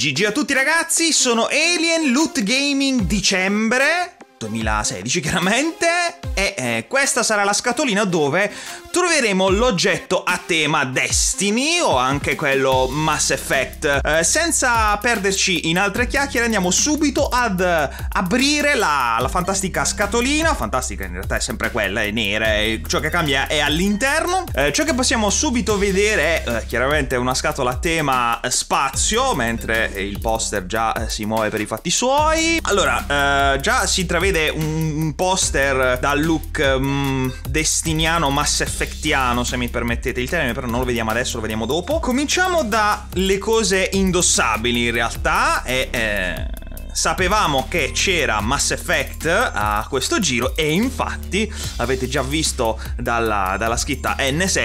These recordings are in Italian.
GG a tutti ragazzi, sono Alien Loot Gaming dicembre 2016 chiaramente, e questa sarà la scatolina dove troveremo l'oggetto a tema Destiny o anche quello Mass Effect. Senza perderci in altre chiacchiere andiamo subito ad aprire la fantastica scatolina. Fantastica in realtà è sempre quella, è nera, e ciò che cambia è all'interno. Ciò che possiamo subito vedere è chiaramente una scatola a tema spazio, mentre il poster già si muove per i fatti suoi. Allora, già si intravede un poster dal look destiniano, Mass Effectiano, se mi permettete il termine, però non lo vediamo adesso, lo vediamo dopo. Cominciamo dalle cose indossabili in realtà, e sapevamo che c'era Mass Effect a questo giro, e infatti avete già visto dalla scritta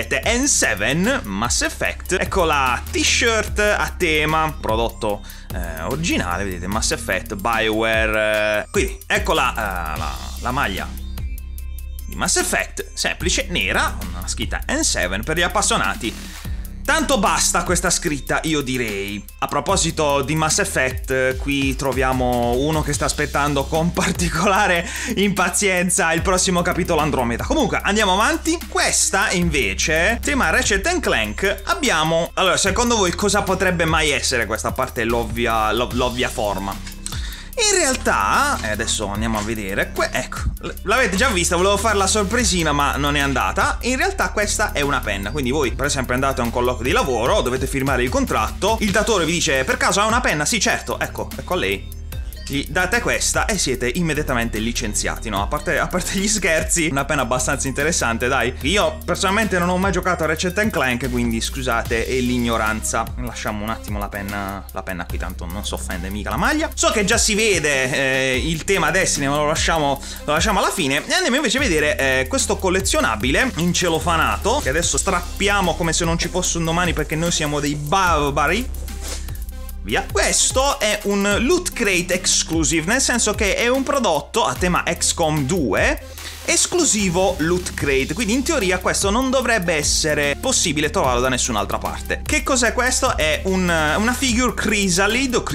N7 Mass Effect. Ecco la t-shirt a tema, prodotto originale, vedete, Mass Effect, BioWare. Quindi ecco la maglia di Mass Effect, semplice, nera, con una scritta N7 per gli appassionati. Tanto basta questa scritta, io direi. A proposito di Mass Effect, qui troviamo uno che sta aspettando con particolare impazienza il prossimo capitolo Andromeda. Comunque, andiamo avanti. Questa, invece, tema Ratchet & Clank, abbiamo... Allora, secondo voi cosa potrebbe mai essere questa, a parte l'ovvia forma? In realtà, adesso andiamo a vedere, ecco, l'avete già vista, volevo fare la sorpresina ma non è andata. In realtà questa è una penna, quindi voi per esempio andate a un colloquio di lavoro, dovete firmare il contratto, il datore vi dice: per caso ha una penna? Sì, certo, ecco a lei. Gli date questa e siete immediatamente licenziati, no? A parte gli scherzi, una penna abbastanza interessante, dai. Io personalmente non ho mai giocato a Ratchet & Clank, quindi scusate l'ignoranza. Lasciamo un attimo la penna qui, tanto non si offende mica la maglia. So che già si vede il tema Destiny, ma lo lasciamo alla fine. E andiamo invece a vedere questo collezionabile in celofanato, che adesso strappiamo come se non ci fosse un domani, perché noi siamo dei barbari. Via. Questo è un Loot Crate Exclusive, nel senso che è un prodotto a tema XCOM 2 esclusivo Loot Crate, quindi in teoria questo non dovrebbe essere possibile trovarlo da nessun'altra parte. Che cos'è questo? È una figure Chrysalid o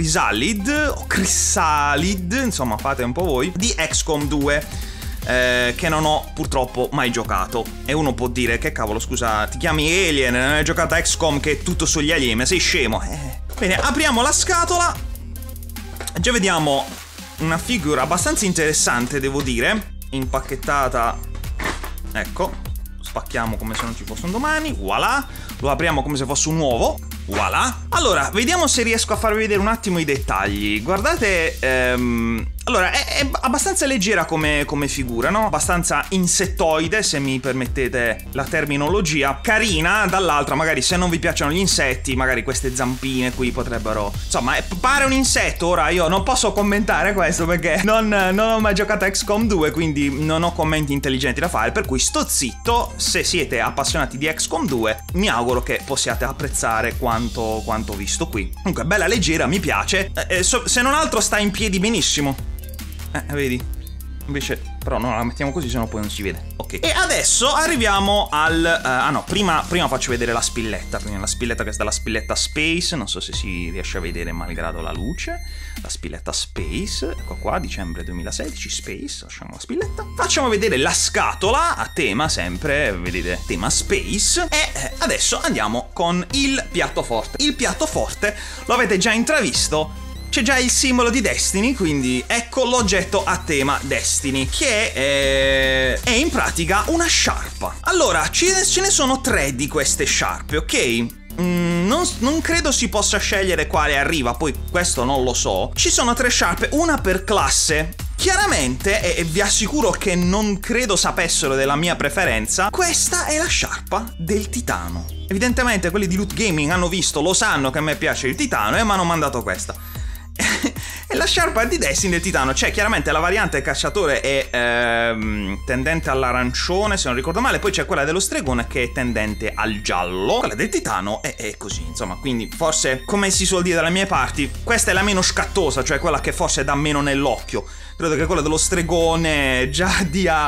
Chrysalid, insomma fate un po' voi, di XCOM 2. Che non ho purtroppo mai giocato. E uno può dire: che cavolo, scusa, ti chiami Alien, non hai giocato a XCOM che è tutto sugli alieni, ma sei scemo? Bene, apriamo la scatola. Già vediamo una figura abbastanza interessante, devo dire, impacchettata. Ecco, spacchiamo come se non ci fosse un domani. Voilà. Lo apriamo come se fosse un uovo. Voilà. Allora, vediamo se riesco a farvi vedere un attimo i dettagli. Guardate, allora, è abbastanza leggera come figura, no? Abbastanza insettoide, se mi permettete la terminologia. Carina, dall'altra, magari se non vi piacciono gli insetti, magari queste zampine qui potrebbero... Insomma, pare un insetto. Ora io non posso commentare questo perché non ho mai giocato a XCOM 2, quindi non ho commenti intelligenti da fare, per cui sto zitto. Se siete appassionati di XCOM 2, mi auguro che possiate apprezzare quanto ho visto qui. Comunque, bella leggera, mi piace. Se non altro sta in piedi benissimo. Vedi? Invece, però no, la mettiamo così, sennò poi non si vede. Ok. E adesso arriviamo al... no, prima faccio vedere la spilletta. Prima la spilletta, questa è la spilletta Space. Non so se si riesce a vedere malgrado la luce. La spilletta Space. Ecco qua, dicembre 2016, Space. Lasciamo la spilletta. Facciamo vedere la scatola a tema, sempre, vedete, tema Space. E adesso andiamo con il piatto forte. Il piatto forte lo avete già intravisto. C'è già il simbolo di Destiny, quindi ecco l'oggetto a tema Destiny, che è in pratica una sciarpa. Allora, ce ne sono 3 di queste sciarpe, ok? Non credo si possa scegliere quale arriva, poi questo non lo so. Ci sono 3 sciarpe, una per classe. Chiaramente, e vi assicuro che non credo sapessero della mia preferenza, questa è la sciarpa del titano. Evidentemente quelli di Loot Gaming hanno visto, lo sanno che a me piace il titano e mi hanno mandato questa. E la sciarpa di Destiny del titano, cioè chiaramente la variante cacciatore è tendente all'arancione, se non ricordo male, poi c'è quella dello stregone che è tendente al giallo, quella del titano è così, insomma, quindi forse, come si suol dire dalle mie parti, questa è la meno scattosa, cioè quella che forse dà meno nell'occhio. Credo che quella dello stregone già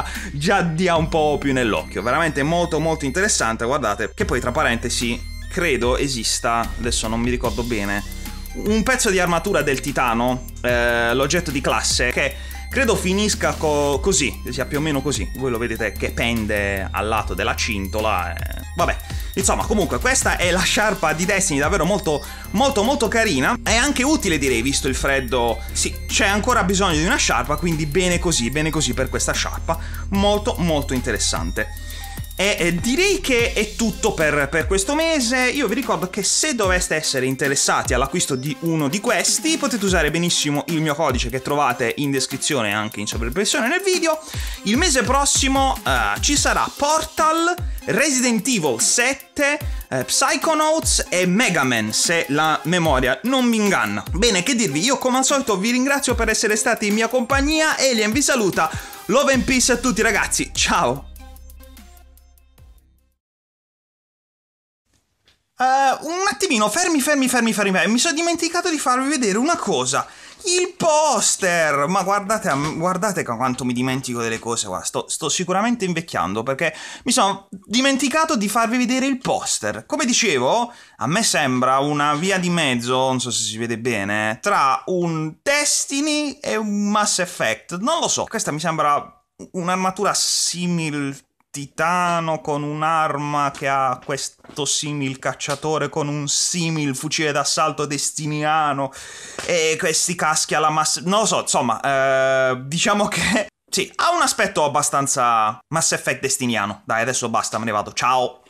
dia un po' più nell'occhio. Veramente molto molto interessante, guardate, che poi tra parentesi credo esista, adesso non mi ricordo bene, un pezzo di armatura del titano, l'oggetto di classe, che credo finisca così, sia più o meno così. Voi lo vedete che pende al lato della cintola. Vabbè, insomma, comunque questa è la sciarpa di Destiny, davvero molto molto molto carina. È anche utile, direi, visto il freddo. Sì, c'è ancora bisogno di una sciarpa, quindi bene così per questa sciarpa. Molto molto interessante. E direi che è tutto per questo mese. Io vi ricordo che se doveste essere interessati all'acquisto di uno di questi, potete usare benissimo il mio codice che trovate in descrizione e anche in sovraimpressione nel video. Il mese prossimo ci sarà Portal, Resident Evil 7, Psychonauts e Mega Man, se la memoria non mi inganna. Bene, che dirvi, io come al solito vi ringrazio per essere stati in mia compagnia. Alien vi saluta, love and peace a tutti ragazzi, ciao! Un attimino, fermi, mi sono dimenticato di farvi vedere una cosa. Il poster! Ma guardate quanto mi dimentico delle cose, guarda, sto sicuramente invecchiando perché mi sono dimenticato di farvi vedere il poster. Come dicevo, a me sembra una via di mezzo, non so se si vede bene, tra un Destiny e un Mass Effect. Non lo so, questa mi sembra un'armatura simil titano con un'arma che ha questo simil cacciatore con un simil fucile d'assalto destiniano e questi caschi alla Mass... non lo so, insomma, diciamo che sì, ha un aspetto abbastanza Mass Effect destiniano. Dai, adesso basta, me ne vado, ciao!